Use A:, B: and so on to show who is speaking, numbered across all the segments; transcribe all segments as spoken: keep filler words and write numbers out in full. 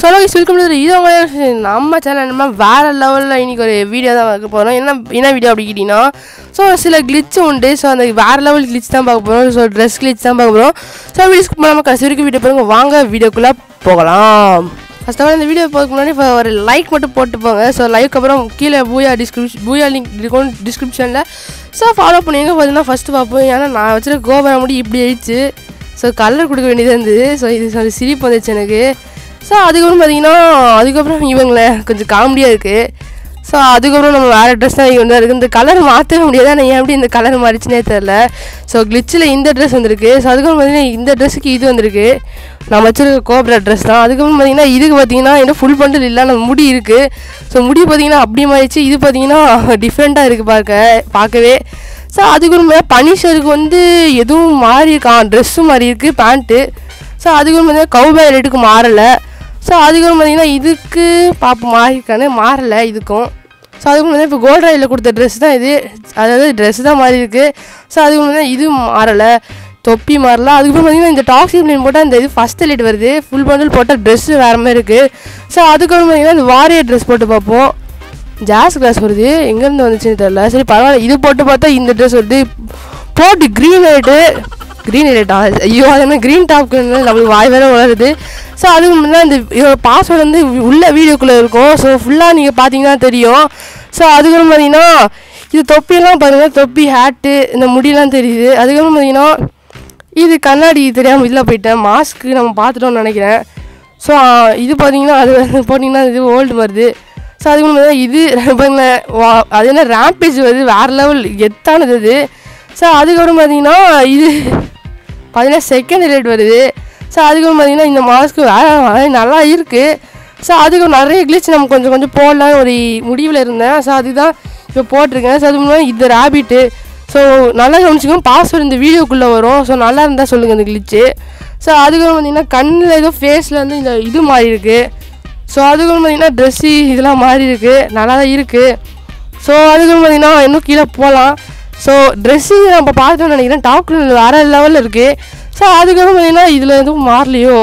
A: சொல்ல welcome to இது நம்ம சேனல். நம்ம வேறு லெவலில் இன்றைக்கி ஒரு வீடியோ தான் பார்க்க போகிறோம். என்ன என்ன வீடியோ அப்படி கேட்டிங்கன்னா, ஸோ சில கிளிச்சு உண்டு. ஸோ அந்த வேறு லெவல் கிளிச் தான் பார்க்க போகிறோம். ஸோ ட்ரெஸ் கிளிச் தான் பார்க்க போகிறோம். ஸோ வீடியோஸ்க்கு நம்ம கடைசி வரைக்கும் வீடியோ பாருங்க. வாங்க வீடியோக்குள்ளே போகலாம். ஃபஸ்ட் ஆஃப் ஆல் இந்த வீடியோ போகிறதுக்கு முன்னாடி இப்போ ஒரு லைக் மட்டும் போட்டு போங்க. ஸோ லைக் அப்புறம் கீழே பூயா டிஸ்கிரிப்ஷன் பூயா லிங்க் இருக்கும் டிஸ்கிரிப்ஷனில். ஸோ ஃபாலோ பண்ணிங்க. பார்த்தீங்கன்னா ஃபஸ்ட்டு பார்ப்போம். ஏன்னா நான் வச்சுருக்க கோபுரம் முடி இப்படி ஆயிடுச்சு. ஸோ கலர் கொடுக்க வேண்டியதாக இருந்தது. ஸோ இது சிரிப்பு வந்துச்சு எனக்கு. ஸோ அதுக்கப்புறம் பார்த்தீங்கன்னா அதுக்கப்புறம் இவங்களே கொஞ்சம் காமெடியாக இருக்குது. ஸோ அதுக்கப்புறம் நம்ம வேறு ட்ரெஸ் தான் வந்து இருக்குது. இந்த கலர் மாற்றவே முடியாது. ஆனால் ஏன் எப்படி இந்த கலர் மாறிச்சுனே தெரில. ஸோ கிளிச்சில் இந்த ட்ரெஸ் வந்திருக்கு. ஸோ அதுக்கப்புறம் பார்த்தீங்கன்னா இந்த ட்ரெஸ்ஸுக்கு இது வந்திருக்கு. நான் வச்சுருக்க கோப்ரா ட்ரெஸ் தான். அதுக்கப்புறம் பார்த்தீங்கன்னா இதுக்கு பார்த்தீங்கன்னா என்ன ஃபுல் பண்டில் இல்லை, நம்ம முடி இருக்குது. ஸோ முடி பார்த்தீங்கன்னா அப்படியே மாறிடுச்சு. இது பார்த்தீங்கன்னா டிஃப்ரெண்ட்டாக இருக்குது பார்க்க பார்க்கவே. ஸோ அதுக்கப்புறம் பனிஷருக்கு வந்து எதுவும் மாறி இருக்கான், ட்ரெஸ்ஸும் மாறி இருக்குது, பேண்ட்டு. ஸோ அதுக்கப்புறம் பார்த்தீங்கன்னா கவுபாய் ரேட்டுக்கு மாறலை. ஸோ அதுக்கப்புறம் பார்த்தீங்கன்னா இதுக்கு பாப்பு மாறியிருக்கானே மாறலை இதுக்கும். ஸோ அதுக்கு வந்து இப்போ கோல்ட் ராயில் கொடுத்த ட்ரெஸ் தான் இது, அதாவது ட்ரெஸ் தான் மாறி இருக்குது. ஸோ அதுக்கு வந்து இது மாறலை, தொப்பி மாறல. அதுக்கப்புறம் பார்த்தீங்கன்னா இந்த டாக்ஸிக் பிளேன் போட்டால் இந்த இது ஃபஸ்ட் லைட் வருது. ஃபுல் பண்டில் போட்டால் ட்ரெஸ்ஸு வேறு மாதிரி இருக்குது. ஸோ அதுக்கப்புறம் பார்த்தீங்கன்னா இந்த வாரியர் ட்ரெஸ் போட்டு பார்ப்போம். ஜாஸ் கிளாஸ் வருது, எங்கேருந்து வந்துச்சுன்னு தெரில. சரி பரவாயில்ல, இது போட்டு பார்த்தா இந்த ட்ரெஸ் வருது. போட்டு க்ரீன் லைட்டு க்ரீன் லைட்டா ஐயோ அது என்ன க்ரீன் டாப்க்கு நம்மளுக்கு வாய் வேறு வளருது. ஸோ அதுக்கு முன்னாடி இந்த இதோட பாஸ்வேர்டு வந்து உள்ள வீடியோக்குள்ளே இருக்கும். ஸோ ஃபுல்லாக நீங்கள் பார்த்தீங்கன்னா தெரியும். ஸோ அதுக்கப்புறம் பார்த்தீங்கன்னா இது தொப்பியெல்லாம் பாருங்கள், தொப்பி ஹேட்டு இந்த முடியெல்லாம் தெரியுது. அதுக்கப்புறம் பார்த்தீங்கன்னா இது கண்ணாடி தெரியாமல் இதில் போயிட்டேன். மாஸ்க்கு நம்ம பார்த்துட்டோம்னு நினைக்கிறேன். ஸோ இது பார்த்தீங்கன்னா அது போட்டிங்கன்னா இது ஓல்டு வருது. ஸோ அதுக்கப்புறம் பார்த்தீங்கன்னா இது பாருங்களேன், அது என்ன ரேம்பேஜ் வருது, வேறு லெவல் எத்தானது அது. ஸோ அதுக்கப்புறம் பார்த்தீங்கன்னா இது பார்த்தீங்கன்னா செகண்ட் ரேட் வருது. ஸோ அதுக்கப்புறம் பார்த்தீங்கன்னா இந்த மாஸ்க்கு வேறு நல்லா இருக்குது. ஸோ அதுக்கு நிறைய கிளிச் நம்ம கொஞ்சம் கொஞ்சம் போடலாம் ஒரு முடிவில் இருந்தேன். ஸோ அதுதான் இப்போ போட்டிருக்கேன். ஸோ அதுக்கு முன்னாடி இது ரேபிட்டு. ஸோ நல்லா கவனிச்சிக்கோங்க, பாஸ்வேர்டு இந்த வீடியோக்குள்ளே வரும். ஸோ நல்லா இருந்தால் சொல்லுங்கள் இந்த கிளிச்சு. ஸோ அதுக்கப்புறம் பார்த்தீங்கன்னா கண்ணில் ஏதோ ஃபேஸில் வந்து இந்த இது மாறி இருக்குது. ஸோ அதுக்கப்புறம் பார்த்தீங்கன்னா ட்ரெஸ்ஸு இதெல்லாம் மாறி இருக்குது, நல்லா தான் இருக்குது. ஸோ அதுக்கப்புறம் பார்த்தீங்கன்னா இன்னும் கீழே போகலாம். ஸோ ட்ரெஸ்ஸு நம்ம பார்த்தோன்னு நினைக்கிறேன், டாப்ல வேறு லெவலில் இருக்குது. ஸோ அதுக்கப்புறம் பார்த்தீங்கன்னா இதில் எதுவும் மாறலையோ.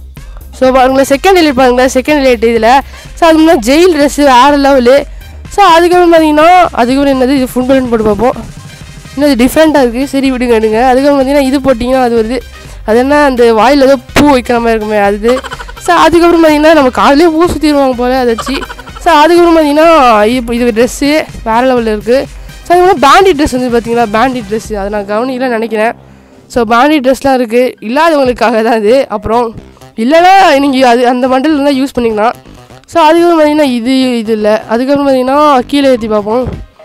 A: ஸோ பாருங்களேன் செகண்ட் லைட் பாருங்களேன், செகண்ட் லைட் இதில். ஸோ அதுக்கு முன்னாடி ஜெயில் ட்ரெஸ்ஸு வேறு லெவலு. ஸோ அதுக்கப்புறம் பார்த்தீங்கன்னா அதுக்கப்புறம் என்னது இது ஃபுட் பலன் போட்டு பார்ப்போம். இன்னும் இது டிஃப்ரெண்ட்டாக இருக்குது, சரி விடுங்க எடுங்க. அதுக்கப்புறம் பார்த்தீங்கன்னா இது போட்டிங்கன்னா அது வருது, அது என்ன அந்த வாயில் ஏதோ பூ வைக்கிற மாதிரி இருக்குமே அது. ஸோ அதுக்கப்புறம் பார்த்தீங்கன்னா நம்ம காலையிலே பூ சுற்றிடுவாங்க போல் அதை வச்சு. ஸோ அதுக்கப்புறம் பார்த்தீங்கன்னா இது இது ட்ரெஸ்ஸு வேறு லெவலில் இருக்குது. ஸோ அதுக்கப்புறம் பேண்டி ட்ரெஸ் வந்து பார்த்தீங்கன்னா பேண்டி ட்ரெஸ்ஸு அதை நான் கவனிக்கல நினைக்கிறேன். ஸோ பேண்டி ட்ரெஸ்லாம் இருக்குது, இல்லாதவங்களுக்காக தான் அது. அப்புறம் இல்லைனா நீங்கள் அது அந்த மண்டல் இருந்தால் யூஸ் பண்ணிக்கலாம். ஸோ அதுக்கப்புறம் பார்த்தீங்கன்னா இது இது இல்லை. அதுக்கப்புறம் பார்த்தீங்கன்னா கீழே ஏற்றி பார்ப்போம்.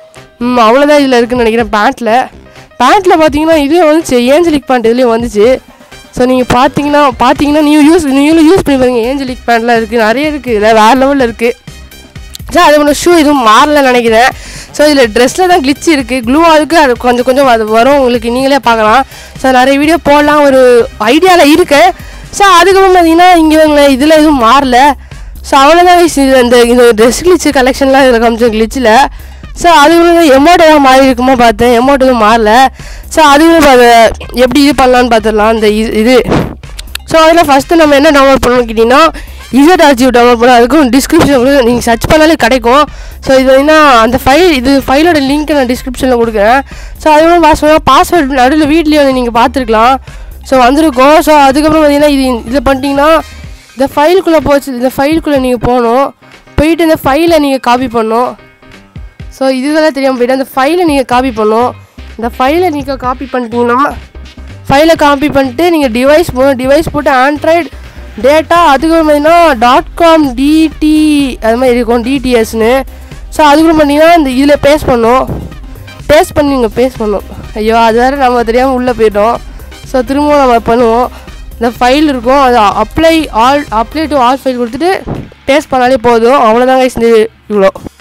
A: ம் அவ்வளோதான் இதில் இருக்குதுன்னு நினைக்கிறேன். பேண்ட்டில் பேண்ட்டில் பார்த்தீங்கன்னா இதுலேயும் வந்துச்சு, ஏஞ்சலிக் பேண்ட் இதுலேயும் வந்துச்சு. ஸோ நீங்கள் பார்த்தீங்கன்னா பார்த்தீங்கன்னா நீங்கள் யூஸ் நீங்களும் யூஸ் பண்ணி பாருங்கள். ஏஞ்சலிக் பேண்ட்லாம் இருக்குது, நிறைய இருக்குது, இல்லை வேறு லெவலில் இருக்குது. ஸோ அது ஒன்று ஷூ எதுவும் மாறலன்னு நினைக்கிறேன். ஸோ இதில் ட்ரெஸ்ஸில் தான் கிளிச் இருக்குது, க்ளூவாக இருக்குது, அது கொஞ்சம் கொஞ்சம் அது வரும் உங்களுக்கு, நீங்களே பார்க்கலாம். ஸோ நிறைய வீடியோ போடலாம் ஒரு ஐடியாவில் இருக்குது. ஸோ அதுக்கப்புறம் பார்த்தீங்கன்னா இங்கே இதில் எதுவும் மாறல. ஸோ அவ்வளோதான் இந்த இந்த ட்ரெஸ் கிளிச்சு கலெக்ஷன்லாம் இதில் காமிச்சோம் கிளிச்சில். ஸோ அதுக்கப்புறம் எமௌண்ட் எதாவது மாறி இருக்குமோ பார்த்தேன், எமௌண்ட் எதுவும் மாறல. ஸோ அதுக்கப்புறம் எப்படி இது பண்ணலான்னு பார்த்துடலாம் இந்த இது. ஸோ அதில் ஃபஸ்ட்டு நம்ம என்ன டவுன்லோட் பண்ணணும்னு கேட்டிங்கன்னா இசட் ஆர்ஜிவ் டவுன்லோட் பண்ணலாம். அதுக்கும் டிஸ்கிரிப்ஷன் நீங்கள் சர்ச் பண்ணாலே கிடைக்கும். ஸோ இது பார்த்தீங்கன்னா அந்த ஃபைல் இது ஃபைலோட லிங்க்கை நான் டிஸ்கிரிப்ஷனில் கொடுக்குறேன். ஸோ அதுக்கப்புறம் பாஸ்வேர்டு பாஸ்வேர்டு நடுவில் வீட்லேயே வந்து நீங்கள் பார்த்துருக்கலாம். ஸோ வந்திருக்கோம். ஸோ அதுக்கப்புறம் பார்த்தீங்கன்னா இது இதில் பண்ணிட்டீங்கன்னா இந்த ஃபைலுக்குள்ளே போச்சு, இந்த ஃபைலுக்குள்ளே நீங்கள் போகணும். போயிட்டு இந்த ஃபைலை நீங்கள் காப்பி பண்ணணும். ஸோ இதுவெல்லாம் தெரியாமல் போய்ட்டு அந்த ஃபைலை நீங்கள் காப்பி பண்ணணும். இந்த ஃபைலை நீங்கள் காப்பி பண்ணிட்டீங்கன்னா ஃபைலை காப்பி பண்ணிட்டு நீங்கள் டிவைஸ் போகணும். டிவைஸ் போட்டு ஆண்ட்ராய்டு டேட்டா அதுக்கப்புறம் பார்த்தீங்கன்னா டாட் காம் டிடி அது மாதிரி இருக்கும், டிடிஎஸ்னு. ஸோ அதுக்கப்புறம் பார்த்தீங்கன்னா இந்த இதில் பேஸ்ட் பண்ணணும். பேஸ்ட் பண்ணி நீங்கள் பேஸ்ட் பண்ணணும். ஐயோ அது வேறு நம்ம தெரியாமல் உள்ளே போய்ட்டோம். ஸோ திரும்பவும் நம்ம பண்ணுவோம். இந்த ஃபைல் இருக்கும், அது apply all apply to all file கொடுத்துட்டு பேஸ்ட் பண்ணாலே போதும். அவ்வளோதாங்க இந்த இவ்வளோ.